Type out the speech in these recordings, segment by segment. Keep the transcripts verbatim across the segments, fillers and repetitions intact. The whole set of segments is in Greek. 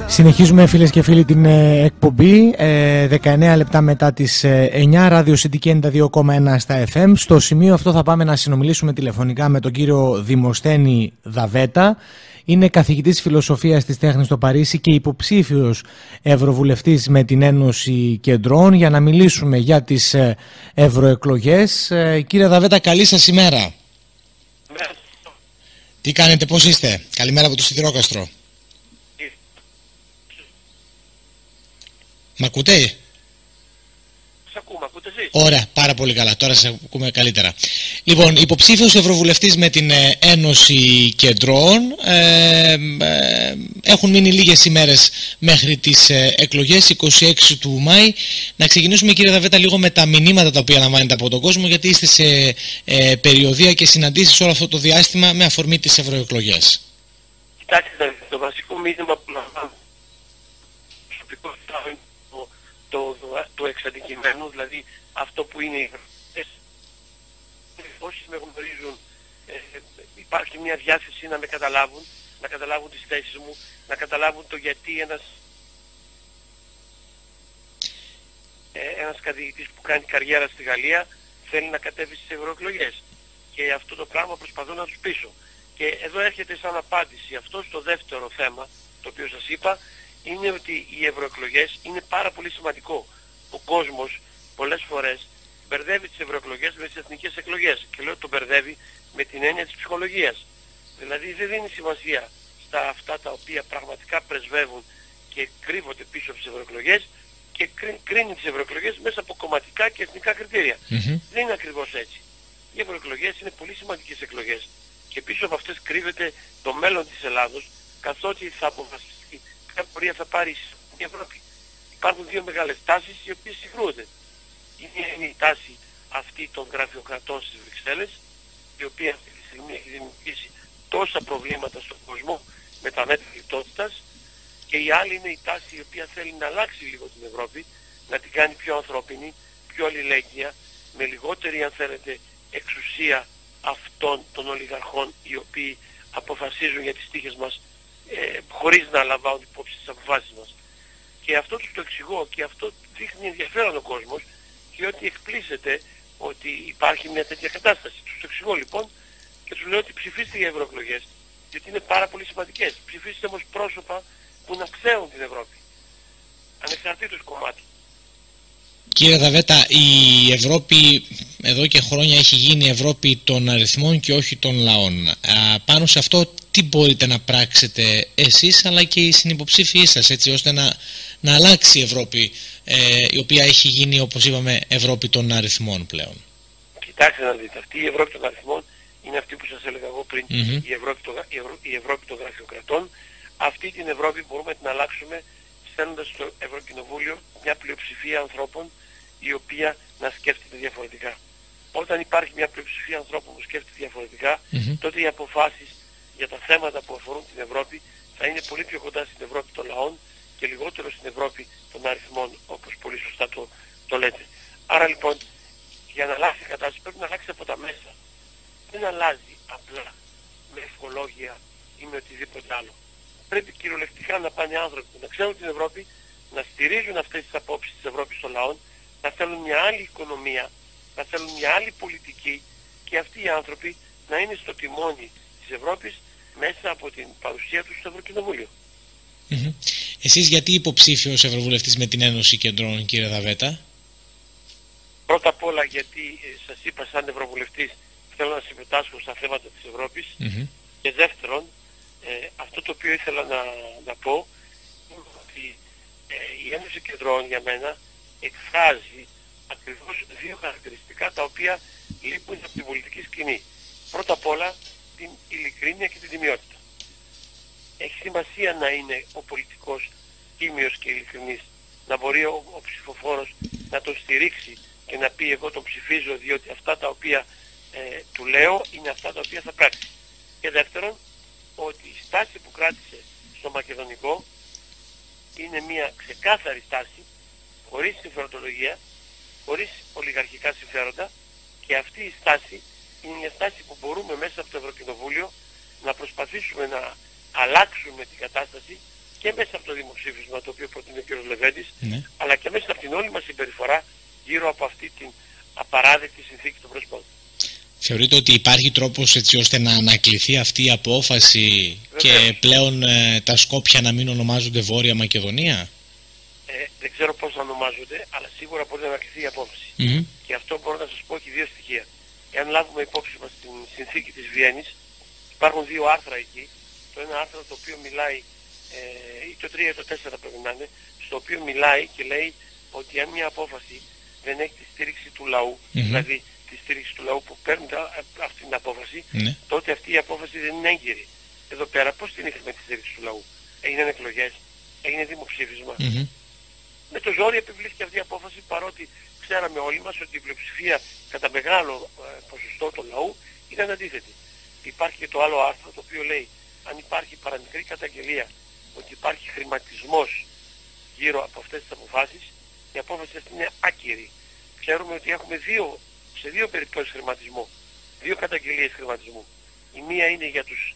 Συνεχίζουμε, φίλες και φίλοι, την ε, εκπομπή ε, δεκαεννέα λεπτά μετά τις ε, εννιά, ράδιο City ενενήντα δύο κόμμα ένα στα εφ εμ. Στο σημείο αυτό θα πάμε να συνομιλήσουμε τηλεφωνικά με τον κύριο Δημοσθένη Δαβέτα. Είναι καθηγητής φιλοσοφίας της τέχνης στο Παρίσι και υποψήφιος ευρωβουλευτής με την Ένωση Κεντρών, για να μιλήσουμε για τις ε, ευρωεκλογές. Ε, κύριε Δαβέτα, καλή σας ημέρα. Ναι. Τι κάνετε, πώς είστε? Καλημέρα από το Σιδηρόκαστρο. Μ' ακούτε? Σας ακούμε, ακούτε εσείς? Ωραία, πάρα πολύ καλά. Τώρα σας ακούμε καλύτερα. Λοιπόν, υποψήφιος ευρωβουλευτής με την ε, Ένωση Κεντρών. Ε, ε, έχουν μείνει λίγες ημέρες μέχρι τις ε, εκλογές, εικοστή έκτη του Μάη. Να ξεκινήσουμε, κύριε Δαβέτα, λίγο με τα μηνύματα τα οποία λαμβάνετε από τον κόσμο, γιατί είστε σε ε, περιοδεία και συναντήσεις όλο αυτό το διάστημα με αφορμή τις ευρωεκλογές. Κοιτάξτε, το βασικό μήνυμα που λαμβάνω προσωπικό είναι το, το, το, το εξαντικειμένο, δηλαδή αυτό που είναι οι ευρωεκλογές. Όσοι με γνωρίζουν, ε, υπάρχει μια διάθεση να με καταλάβουν, να καταλάβουν τις θέσεις μου, να καταλάβουν το γιατί ένας, ε, ένας καθηγητής που κάνει καριέρα στη Γαλλία θέλει να κατέβει στις ευρωεκλογές. Και αυτό το πράγμα προσπαθώ να τους πείσω. Και εδώ έρχεται σαν απάντηση αυτό στο δεύτερο θέμα, το οποίο σας είπα, είναι ότι οι ευρωεκλογές είναι πάρα πολύ σημαντικό. Ο κόσμος πολλές φορές μπερδεύει τις ευρωεκλογές με τις εθνικές εκλογές. Και λέω το μπερδεύει με την έννοια της ψυχολογίας. Δηλαδή δεν δίνει σημασία στα αυτά τα οποία πραγματικά πρεσβεύουν και κρύβονται πίσω από τις ευρωεκλογές και κρίνει τις ευρωεκλογές μέσα από κομματικά και εθνικά κριτήρια. Mm-hmm. Δεν είναι ακριβώς έτσι. Οι ευρωεκλογές είναι πολύ σημαντικές εκλογές. Και πίσω από αυτές κρύβεται το μέλλον της Ελλάδος, καθότι θα αποφασιστεί ποια πορεία θα πάρει η Ευρώπη. Υπάρχουν δύο μεγάλες τάσεις οι οποίες συγκρούονται. Η μία είναι η τάση αυτή των γραφειοκρατών στις Βρυξέλλες, η οποία αυτή τη στιγμή έχει δημιουργήσει τόσα προβλήματα στον κόσμο με τα μέτρα λιτότητας, και η άλλη είναι η τάση η οποία θέλει να αλλάξει λίγο την Ευρώπη, να την κάνει πιο ανθρώπινη, πιο αλληλέγγυα, με λιγότερη, αν θέλετε, εξουσία αυτών των ολιγαρχών οι οποίοι αποφασίζουν για τις τύχες μας ε, χωρίς να λαμβάνουν υπόψη τις αποφάσεις μας. Και αυτό τους το εξηγώ και αυτό δείχνει ενδιαφέρον ο κόσμος, και ότι εκπλήσεται ότι υπάρχει μια τέτοια κατάσταση. Τους το εξηγώ λοιπόν και τους λέω ότι ψηφίστε για ευρωεκλογές, γιατί είναι πάρα πολύ σημαντικές. Ψηφίστε όμως πρόσωπα που να ξέρουν την Ευρώπη, ανεξαρτήτως κομμάτι. Κύριε Δαβέτα, η Ευρώπη εδώ και χρόνια έχει γίνει Ευρώπη των αριθμών και όχι των λαών. Α, πάνω σε αυτό τι μπορείτε να πράξετε εσείς αλλά και οι συνυποψήφιοι σας, έτσι ώστε να, να αλλάξει η Ευρώπη, ε, η οποία έχει γίνει, όπως είπαμε, Ευρώπη των αριθμών πλέον? Κοιτάξτε να δείτε, αυτή η Ευρώπη των αριθμών είναι αυτή που σας έλεγα εγώ πριν, mm-hmm. η, Ευρώπη των, η, Ευρω, η Ευρώπη των γραφειοκρατών. Αυτή την Ευρώπη μπορούμε να την αλλάξουμε στέλνοντας στο Ευρωκοινοβούλιο μια πλειοψηφία ανθρώπων η οποία να σκέφτεται διαφορετικά. Όταν υπάρχει μια πλειοψηφία ανθρώπων που σκέφτεται διαφορετικά, mm-hmm. τότε οι αποφάσεις για τα θέματα που αφορούν την Ευρώπη θα είναι πολύ πιο κοντά στην Ευρώπη των λαών και λιγότερο στην Ευρώπη των αριθμών, όπως πολύ σωστά το, το λέτε. Άρα λοιπόν, για να αλλάξει η κατάσταση πρέπει να αλλάξει από τα μέσα. Δεν αλλάζει απλά με ευχολόγια ή με οτιδήποτε άλλο. Πρέπει κυριολεκτικά να πάνε άνθρωποι που να ξέρουν την Ευρώπη, να στηρίζουν αυτές τις απόψεις της Ευρώπης των λαών, να θέλουν μια άλλη οικονομία, να θέλουν μια άλλη πολιτική, και αυτοί οι άνθρωποι να είναι στο τιμόνι της Ευρώπης μέσα από την παρουσία τους στο Ευρωκοινοβούλιο. Mm-hmm. Εσείς γιατί υποψήφιος ευρωβουλευτής με την Ένωση Κεντρών, κύριε Δαβέτα? Πρώτα απ' όλα γιατί ε, σας είπα, σαν ευρωβουλευτής θέλω να συμμετάσχω στα θέματα της Ευρώπης, mm-hmm. και δεύτερον, ε, αυτό το οποίο ήθελα να, να πω είναι ότι ε, η Ένωση Κεντρών για μένα εκφράζει ακριβώς δύο χαρακτηριστικά τα οποία λείπουν από την πολιτική σκηνή. Πρώτα απ' όλα την ειλικρίνεια και την τιμιότητα. Έχει σημασία να είναι ο πολιτικός τίμιος και ειλικρινής, να μπορεί ο, ο ψηφοφόρος να τον στηρίξει και να πει εγώ τον ψηφίζω διότι αυτά τα οποία ε, του λέω είναι αυτά τα οποία θα πράξει. Και δεύτερον, ότι η στάση που κράτησε στο μακεδονικό είναι μια ξεκάθαρη στάση, χωρίς συμφεροντολογία, χωρίς ολιγαρχικά συμφέροντα, και αυτή η στάση είναι μια στάση που μπορούμε μέσα από το Ευρωκοινοβούλιο να προσπαθήσουμε να αλλάξουμε την κατάσταση και μέσα από το δημοψήφισμα το οποίο προτείνει ο κ. Λεβέντης, ναι. αλλά και μέσα από την όλη μας συμπεριφορά γύρω από αυτή την απαράδεκτη συνθήκη των Πρεσπών. Θεωρείτε ότι υπάρχει τρόπος έτσι ώστε να ανακληθεί αυτή η απόφαση? Βεβαίως. Και πλέον ε, τα Σκόπια να μην ονομάζονται Βόρεια Μακεδονία? Ε, δεν ξέρω πώς να ονομάζονται, αλλά σίγουρα μπορεί να ανακληθεί η απόφαση. Mm-hmm. Και αυτό μπορώ να σας πω έχει δύο στοιχεία. Εάν λάβουμε υπόψη μας την συνθήκη της Βιέννης, υπάρχουν δύο άρθρα εκεί. Το ένα άρθρο το οποίο μιλάει, ε, ή το τρία ή το τέσσερα πρέπει να είναι, στο οποίο μιλάει και λέει ότι αν μια απόφαση δεν έχει τη στήριξη του λαού, mm-hmm. δηλαδή τη στήριξη του λαού που παίρνει αυτή την απόφαση, mm-hmm. τότε αυτή η απόφαση δεν είναι έγκυρη. Εδώ πέρα πώς την είχαμε τη στήριξη του λαού? Έγιναν εκλογές, έγινε δημοψήφισμα. Mm-hmm. Με το ζόρι επιβλήθηκε αυτή η απόφαση, παρότι ξέραμε όλοι μας ότι η πλειοψηφία κατά μεγάλο ε, ποσοστό του λαού ήταν αντίθετη. Υπάρχει και το άλλο άρθρο το οποίο λέει αν υπάρχει παραμικρή καταγγελία ότι υπάρχει χρηματισμός γύρω από αυτές τις αποφάσεις, η απόφαση αυτή είναι άκυρη. Ξέρουμε ότι έχουμε δύο, σε δύο περιπτώσεις χρηματισμό, δύο καταγγελίες χρηματισμού. Η μία είναι για τους,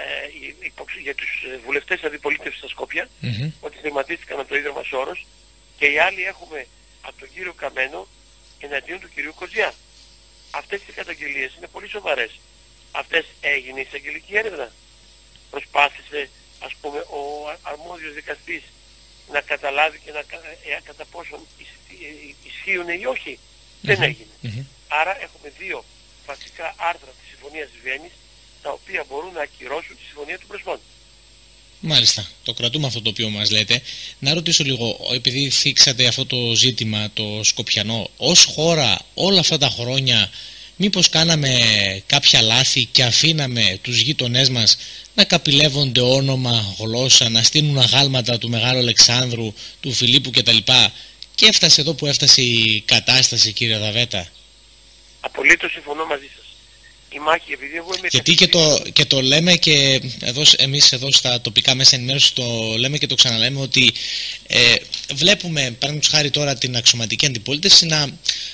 ε, για τους βουλευτές αντιπολίτευσης στα Σκόπια, mm-hmm. ότι χρηματίστηκαν από το Ίδρυμα Σόρος, και η άλλη έχουμε από τον κύριο Καμένο εναντίον του κυρίου Κοζιά. Αυτές οι καταγγελίες είναι πολύ σοβαρές. Αυτές έγινε εισαγγελική έρευνα. Προσπάθησε, ας πούμε, ο αρμόδιος δικαστής να καταλάβει και να, ε, κατά πόσον ισχύουν ή όχι. Mm-hmm. Δεν έγινε. Mm-hmm. Άρα έχουμε δύο βασικά άρθρα της Συμφωνίας της Βιέννης, τα οποία μπορούν να ακυρώσουν τη Συμφωνία του Πρεσπών. Μάλιστα, το κρατούμε αυτό το οποίο μας λέτε. Να ρωτήσω λίγο, επειδή θίξατε αυτό το ζήτημα το σκοπιανό, ως χώρα όλα αυτά τα χρόνια μήπως κάναμε κάποια λάθη και αφήναμε τους γείτονές μας να καπηλεύονται όνομα, γλώσσα, να στείλουν αγάλματα του Μεγάλου Αλεξάνδρου, του Φιλίππου κτλ. Και έφτασε εδώ που έφτασε η κατάσταση, κύριε Δαβέτα? Απολύτως συμφωνώ μαζί σας. Η μάχη, επειδή εγώ είμαι... Γιατί και το, και το λέμε και εδώ, εμείς εδώ στα τοπικά μέσα ενημέρωση το λέμε και το ξαναλέμε ότι ε, βλέπουμε, παραδείγματος χάρη τώρα, την αξιωματική αντιπολίτευση να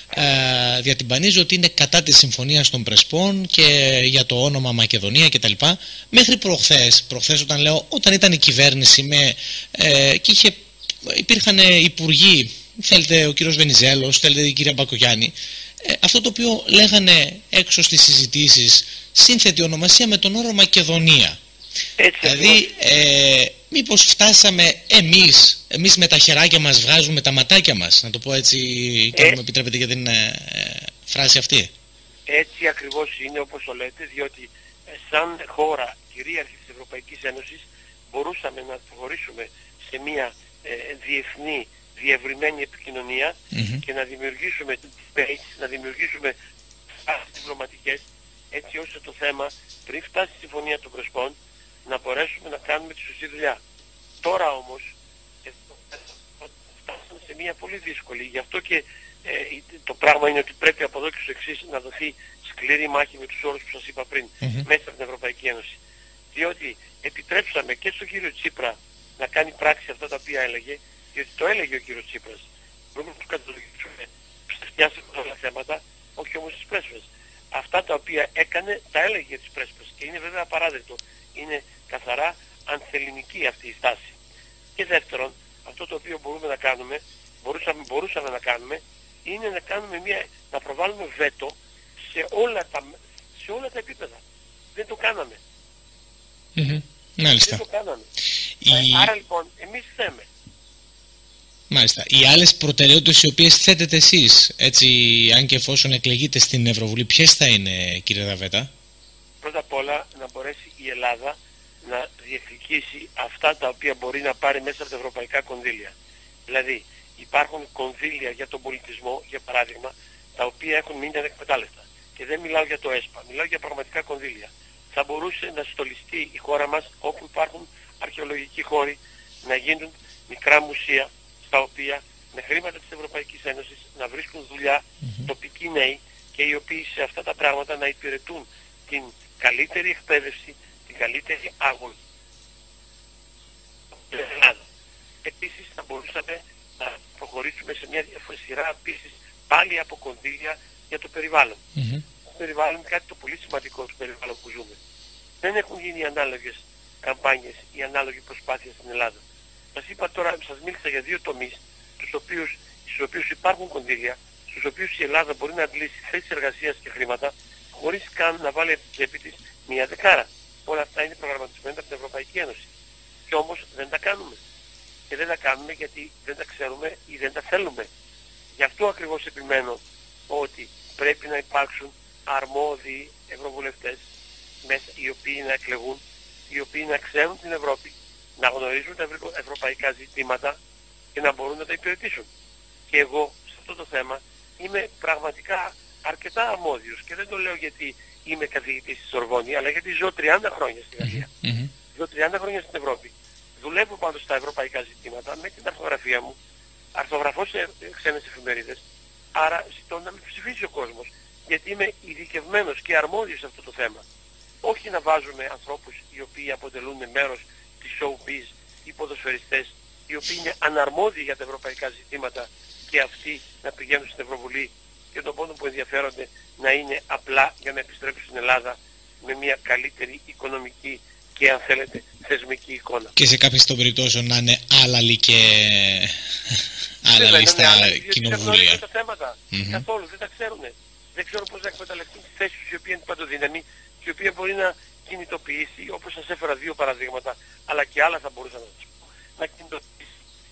ε, διατυμπανίζει ότι είναι κατά της συμφωνίας των Πρεσπών και για το όνομα Μακεδονία κτλ. Μέχρι προχθές, προχθές όταν λέω, όταν ήταν η κυβέρνηση με, ε, και είχε, υπήρχαν υπουργοί, θέλετε ο κύριος Βενιζέλος, θέλετε η κυρία Μπακογιάννη, Ε, αυτό το οποίο λέγανε έξω στις συζητήσεις, σύνθετη ονομασία με τον όρο Μακεδονία. Έτσι, δηλαδή ε, μήπως φτάσαμε εμείς, εμείς με τα χεράκια μας βγάζουμε τα ματάκια μας, να το πω έτσι, και αν μου επιτρέπετε για την ε, ε, φράση αυτή. Έτσι ακριβώς είναι, όπως το λέτε, διότι ε, σαν χώρα κυρίαρχη της Ευρωπαϊκής Ένωσης μπορούσαμε να προχωρήσουμε σε μια ε, διεθνή διευρυμένη επικοινωνία mm-hmm. και να δημιουργήσουμε space, να δημιουργήσουμε φάσεις διπλωματικές, έτσι ώστε το θέμα πριν φτάσει στη Συμφωνία των Πρεσπών να μπορέσουμε να κάνουμε τη σωστή δουλειά. Τώρα όμως φτάσαμε σε μια πολύ δύσκολη, γι' αυτό και ε, το πράγμα είναι ότι πρέπει από εδώ και στο εξής να δοθεί σκληρή μάχη με τους όρους που σας είπα πριν mm-hmm. μέσα από την Ευρωπαϊκή Ένωση. Διότι επιτρέψαμε και στον κύριο Τσίπρα να κάνει πράξη αυτά τα οποία έλεγε, διότι το έλεγε ο κύριος Τσίπρας. Μπορούμε να του καταλογίσουμε ψευτιάσουμε όλα τα θέματα, όχι όμως τις πρέσβες. Αυτά τα οποία έκανε τα έλεγε για τις πρέσβες και είναι βέβαια απαράδεκτο. Είναι καθαρά ανθελληνική αυτή η στάση. Και δεύτερον, αυτό το οποίο μπορούμε να κάνουμε, μπορούσαμε, μπορούσαμε να κάνουμε, είναι να κάνουμε μια, να προβάλλουμε βέτο σε όλα τα, σε όλα τα επίπεδα. Δεν το κάναμε. Mm-hmm. Μάλιστα. Δεν το κάναμε. Η... Άρα λοιπόν, εμείς θέμε. Μάλιστα. Οι άλλες προτεραιότητες οι οποίες θέτετε εσείς, έτσι, αν και εφόσον εκλεγείτε στην Ευρωβουλή, ποιες θα είναι, κύριε Δαβέτα? Πρώτα απ' όλα να μπορέσει η Ελλάδα να διεκδικήσει αυτά τα οποία μπορεί να πάρει μέσα από τα ευρωπαϊκά κονδύλια. Δηλαδή υπάρχουν κονδύλια για τον πολιτισμό, για παράδειγμα, τα οποία έχουν μείνει ανεκμετάλλευτα. Και δεν μιλάω για το ΕΣΠΑ, μιλάω για πραγματικά κονδύλια. Θα μπορούσε να στολιστεί η χώρα μας όπου υπάρχουν αρχαιολογικοί χώροι, να γίνουν μικρά μουσεία, τα οποία με χρήματα της Ευρωπαϊκής Ένωσης να βρίσκουν δουλειά mm-hmm. τοπικοί νέοι και οι οποίοι σε αυτά τα πράγματα να υπηρετούν την καλύτερη εκπαίδευση, την καλύτερη άγωγη. Επίσης θα μπορούσαμε να προχωρήσουμε σε μια σειρά επίσης πάλι από κονδύλια για το περιβάλλον. Mm-hmm. Το περιβάλλον είναι κάτι το πολύ σημαντικό του περιβάλλον που ζούμε. Δεν έχουν γίνει ανάλογες καμπάνιες ή ανάλογη προσπάθεια στην Ελλάδα. Σας είπα τώρα, σας μίλησα για δύο τομείς, τους οποίους, στους οποίους υπάρχουν κονδύλια, στους οποίους η Ελλάδα μπορεί να αντλήσει θέσεις εργασίας και χρήματα, χωρίς καν να βάλει από την τσέπη της μία δεκάρα. Όλα αυτά είναι προγραμματισμένα από την Ευρωπαϊκή Ένωση. Και όμως δεν τα κάνουμε. Και δεν τα κάνουμε γιατί δεν τα ξέρουμε ή δεν τα θέλουμε. Γι' αυτό ακριβώς επιμένω ότι πρέπει να υπάρξουν αρμόδιοι ευρωβουλευτές μέσα, οι οποίοι να εκλεγούν, οι οποίοι να ξέρουν την Ευρώπη, να γνωρίζουν τα ευρω... ευρωπαϊκά ζητήματα και να μπορούν να τα υπηρετήσουν. Και εγώ σε αυτό το θέμα είμαι πραγματικά αρκετά αρμόδιος και δεν το λέω γιατί είμαι καθηγητής στη Σορβόνη, αλλά γιατί ζω τριάντα χρόνια στη Γαλλία. Mm-hmm. Ζω τριάντα χρόνια στην Ευρώπη. Δουλεύω πάντως στα ευρωπαϊκά ζητήματα με την αρθογραφία μου, αρθογραφώ σε ξένες εφημερίδες, άρα ζητώ να με ψηφίσει ο κόσμος, γιατί είμαι ειδικευμένος και αρμόδιος σε αυτό το θέμα. Όχι να βάζουμε ανθρώπους οι οποίοι αποτελούν μέρος της showbiz, οι ποδοσφαιριστές, οι οποίοι είναι αναρμόδιοι για τα ευρωπαϊκά ζητήματα και αυτοί να πηγαίνουν στην Ευρωβουλή και τον πόνο που ενδιαφέρονται να είναι απλά για να επιστρέψουν στην Ελλάδα με μια καλύτερη οικονομική και αν θέλετε θεσμική εικόνα. Και σε κάποιες των περιπτώσεων να είναι άλλαλοι και άλλαλοι στα κοινοβούλια. Δεν τα θέματα. Mm-hmm. Καθόλου δεν τα ξέρουν. Δεν ξέρουν πώς να εκμεταλλευτούν τη θέση τους η οποία είναι παντοδύναμη και η οποία μπορεί να κινητοποιήσει, όπως σας έφερα δύο παραδείγματα, αλλά και άλλα θα μπορούσα να σας πω, να κινητοποιήσει.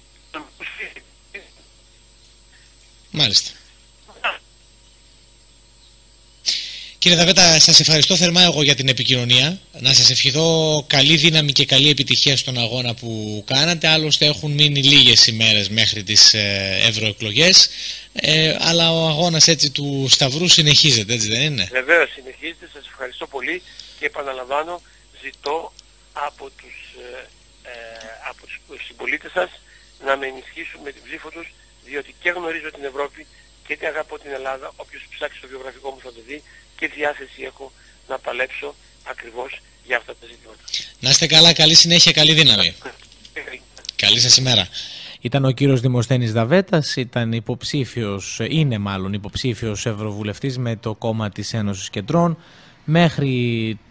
Μάλιστα. Κύριε Δαβέτα, σας ευχαριστώ θερμά εγώ για την επικοινωνία. Να σας ευχηθώ καλή δύναμη και καλή επιτυχία στον αγώνα που κάνατε. Άλλωστε έχουν μείνει λίγες ημέρες μέχρι τις ε, ευρωεκλογές. Ε, αλλά ο αγώνας έτσι του Σταυρού συνεχίζεται, έτσι δεν είναι? Βεβαίως συνεχίζεται. Σας ευχαριστώ πολύ και επαναλαμβάνω, ζητώ από τους, ε, ε, από τους συμπολίτες σας να με ενισχύσουν με την ψήφο τους, διότι και γνωρίζω την Ευρώπη και την αγαπώ την Ελλάδα. Όποιος ψάξει το βιογραφικό μου θα το δει και διάθεση έχω να παλέψω ακριβώς για αυτά τα ζητήματα. Να είστε καλά, καλή συνέχεια, καλή δύναμη. Καλή σας ημέρα. Ήταν ο κύριος Δημοσθένης Δαβέτας, ήταν υποψήφιος, είναι μάλλον υποψήφιος ευρωβουλευτής με το κόμμα της Ένωσης Κεντρών. Μέχρι